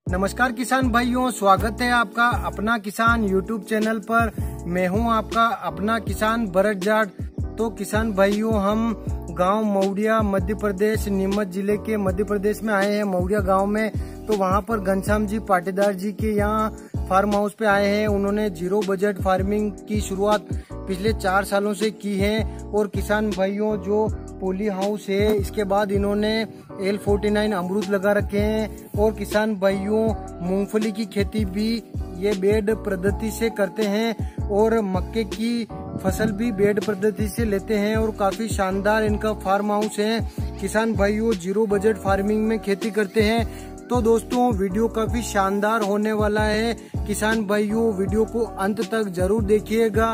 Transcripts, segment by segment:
नमस्कार किसान भाइयों, स्वागत है आपका अपना किसान यूट्यूब चैनल पर। मैं हूं आपका अपना किसान भरत जाट। तो किसान भाइयों, हम गांव मौड़िया मध्य प्रदेश, नीमच जिले के मध्य प्रदेश में आए हैं, मौड़िया गांव में। तो वहां पर घनश्याम जी पाटीदार जी के यहाँ फार्म हाउस पे आए हैं। उन्होंने जीरो बजट फार्मिंग की शुरुआत पिछले 4 सालों से की है। और किसान भाइयों, जो पोली हाउस है, इसके बाद इन्होंने L49 अमरूद लगा रखे हैं। और किसान भाइयों, मूंगफली की खेती भी ये बेड पद्धति से करते हैं और मक्के की फसल भी बेड पद्धति से लेते हैं। और काफी शानदार इनका फार्म हाउस है। किसान भाइयों जीरो बजट फार्मिंग में खेती करते हैं। तो दोस्तों, वीडियो काफी शानदार होने वाला है। किसान भाइयों, वीडियो को अंत तक जरूर देखिएगा।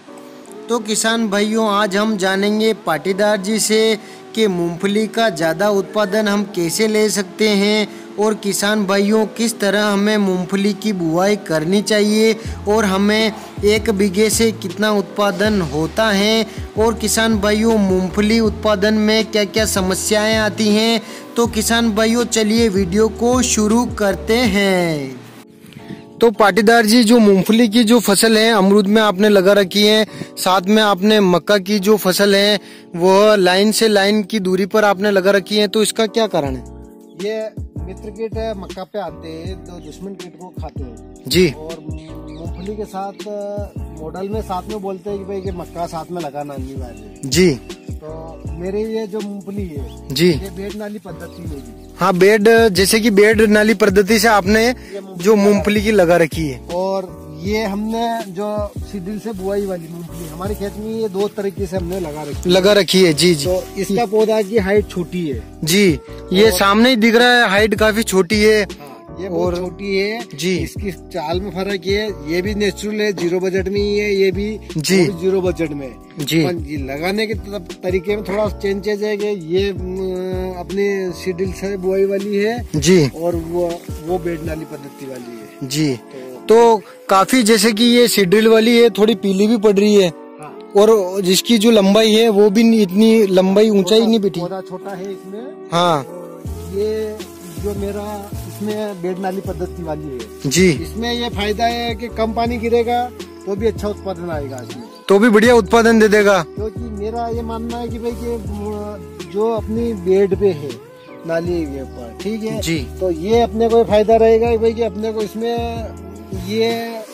तो किसान भाइयों, आज हम जानेंगे पाटीदार जी से कि मूंगफली का ज़्यादा उत्पादन हम कैसे ले सकते हैं और किसान भाइयों किस तरह हमें मूंगफली की बुआई करनी चाहिए और हमें 1 बीघे से कितना उत्पादन होता है। और किसान भाइयों, मूंगफली उत्पादन में क्या क्या समस्याएं आती हैं। तो किसान भाइयों, चलिए वीडियो को शुरू करते हैं। तो पाटीदार जी, जो मूंगफली की जो फसल है अमरूद में आपने लगा रखी है, साथ में आपने मक्का की जो फसल है वो लाइन से लाइन की दूरी पर आपने लगा रखी है, तो इसका क्या कारण है? ये मित्र कीट मक्का पे आते हैं तो दुश्मन कीट को खाते हैं जी। और मूंगफली के साथ मॉडल में साथ में बोलते हैं कि भाई ये मक्का साथ में लगाना अनिवार्य जी। तो मेरे ये जो मूंगफली है जी, ये बेड नाली पद्धति में। हाँ, बेड, जैसे कि बेड नाली पद्धति से आपने जो मूंगफली की लगा रखी है। और ये हमने जो सीडिल से बुआई वाली मूंगफली हमारे खेत में ये 2 तरीके से हमने लगा रखी है। जी जी। तो इसका पौधा की हाइट छोटी है जी, ये सामने ही दिख रहा है, हाइट काफी छोटी है। ये बहुत छोटी है जी। इसकी चाल में फर्क है। ये भी नेचुरल है, जीरो बजट में ही है, ये भी जी जीरो बजट में जी। लगाने के तरीके में थोड़ा चेंजेस है कि ये अपनी सीडिल से बुआई वाली है जी और वो बेड नाली पद्धति वाली है जी। तो काफी, जैसे कि ये सीडिल वाली है, थोड़ी पीली भी पड़ रही है। हाँ। और जिसकी जो लंबाई है वो भी इतनी लंबाई ऊंचाई नहीं बैठी। पौधा छोटा है इसमें। हाँ। ये जो मेरा इसमें बेड नाली पद्धति वाली है जी, इसमें ये फायदा है कि कम पानी गिरेगा तो भी अच्छा उत्पादन आएगा इसमें, तो भी बढ़िया उत्पादन दे देगा। क्योंकि मेरा ये मानना है कि भाई कि जो अपनी बेड पे है नाली के ऊपर, ठीक है जी। तो ये अपने को फायदा रहेगा भाई कि अपने को इसमें ये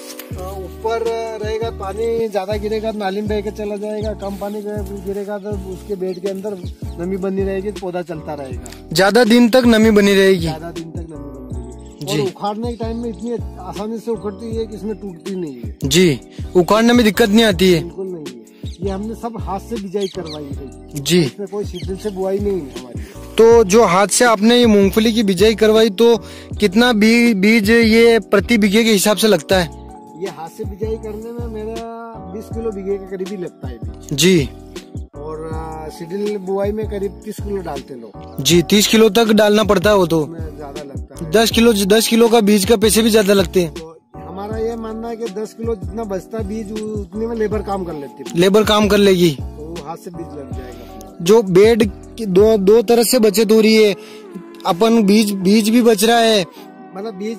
ऊपर रहेगा, पानी ज्यादा गिरेगा तो नाली में बह के चला जाएगा, कम पानी गिरेगा तो उसके बेड के अंदर नमी बनी रहेगी, पौधा चलता रहेगा, ज्यादा दिन तक नमी बनी रहेगी। ज्यादा दिन तक नमी बनी रहेगी। जी। और उखाड़ने के टाइम में इतनी आसानी से उखड़ती है कि इसमें टूटती नहीं है जी, उखाड़ने में दिक्कत नहीं आती है। बिल्कुल नहीं है। ये हमने सब हाथ से बिजाई करवाई है जी। इसमें कोई सीडिल से बुआई नहीं है हमारी। तो जो हाथ से आपने ये मूंगफली की बिजाई करवाई, तो कितना बीज ये प्रति बीघे के हिसाब से लगता है? ये हाथ से बिजाई करने में मेरा 20 किलो बीघे के करीब ही लगता है बीज। जी। और सीडिल बुआई में करीब 30 किलो डालते लोग जी, 30 किलो तक डालना पड़ता है वो तो। ज्यादा लगता है। 10 किलो का बीज का पैसे भी ज्यादा लगते हैं। तो हमारा ये मानना है कि 10 किलो जितना बचता बीज उतने में लेबर काम कर लेती है। लेबर काम कर लेगी तो हाथ से बीज लग जाएगा। जो बेड की दो तरह से बचत हो रही है, अपन बीज भी बच रहा है, मतलब बीज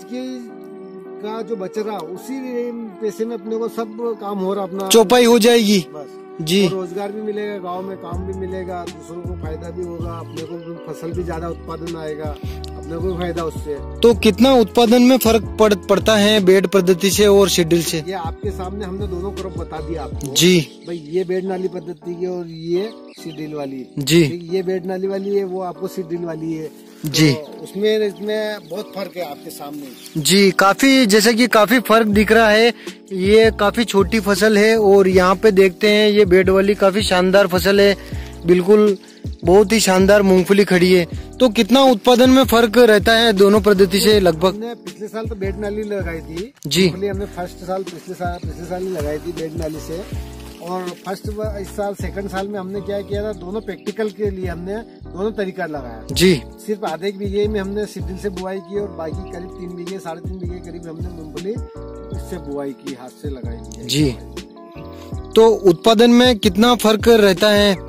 का जो बच रहा उसी पैसे में अपने को सब काम हो रहा, अपना चौपाई हो जाएगी बस जी। रोजगार भी मिलेगा, गांव में काम भी मिलेगा, दूसरों को फायदा भी होगा, अपने को फसल भी ज्यादा उत्पादन आएगा, अपने को भी फायदा उससे। तो कितना उत्पादन में फर्क पड़ता है बेड पद्धति से और शेड्यूल से? ये आपके सामने हमने दोनों क्रॉप बता दिया आपको जी। भाई, ये बेड नाली पद्धति की और ये सीडिल वाली जी। ये बेड नाली वाली है, वो आपको सीडिल वाली है जी। तो उसमें इसमें बहुत फर्क है आपके सामने जी। काफी, जैसे कि काफी फर्क दिख रहा है। ये काफी छोटी फसल है और यहाँ पे देखते हैं ये बेड वाली काफी शानदार फसल है, बिल्कुल बहुत ही शानदार मूंगफली खड़ी है। तो कितना उत्पादन में फर्क रहता है दोनों पद्धति से लगभग? हमने पिछले साल तो बेड नाली लगाई थी जी। हमने फर्स्ट साल पिछले साल ही लगाई थी बेड नाली से। और फर्स्ट इस साल सेकंड साल में हमने क्या किया था, दोनों प्रैक्टिकल के लिए हमने दोनों तरीका लगाया जी। सिर्फ आधे बीघे में हमने सीडिल से बुआई की और बाकी करीब 3 बीघे 3.5 बीघे करीब हमने मूंगफली इससे बुआई की, हाथ से लगाई की जी। तो उत्पादन में कितना फर्क रहता है?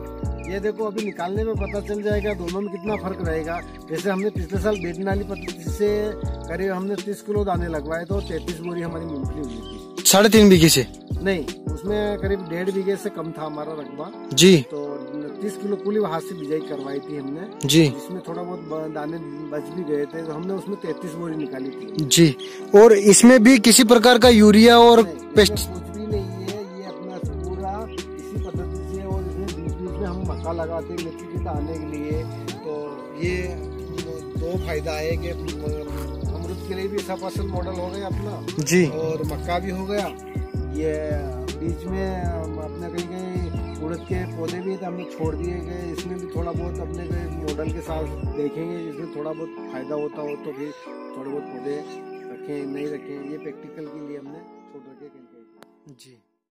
ये देखो अभी निकालने में पता चल जाएगा दोनों में कितना फर्क रहेगा। जैसे हमने पिछले साल बेड नाली पद्धति से करीब हमने 30 किलो दाने लगवाए तो 33 बोरी हमारी मूंगफली हुई थी। 3.5 बीघे से? नहीं, उसमें करीब 1.5 बीघे से कम था हमारा रकबा जी। तो 30 किलो कुली हाथ से बिजाई करवाई थी हमने जी। इसमें थोड़ा बहुत दाने बच भी गए थे तो हमने उसमें 33 बोरी निकाली थी जी। और इसमें भी किसी प्रकार का यूरिया और पेस्ट कुछ भी नहीं है, ये अपना पूरा इसी पद्धति से। और इसमें बीच बीच में हम मक्का लगाते हैं मिट्टी के आने के लिए। तो ये 2 फायदा है कि अमरूद के लिए भी ऐसा फसल मॉडल हो गया अपना जी, और मक्का भी हो गया। ये बीच में अपने कहीं उड़द के पौधे भी तो हमने छोड़ दिए गए, इसमें भी थोड़ा बहुत अपने मॉडल के साथ देखेंगे इसमें थोड़ा बहुत फायदा होता हो तो फिर थोड़े बहुत पौधे रखें नहीं रखें, ये प्रैक्टिकल के लिए हमने छोड़ रखे कहीं। जी।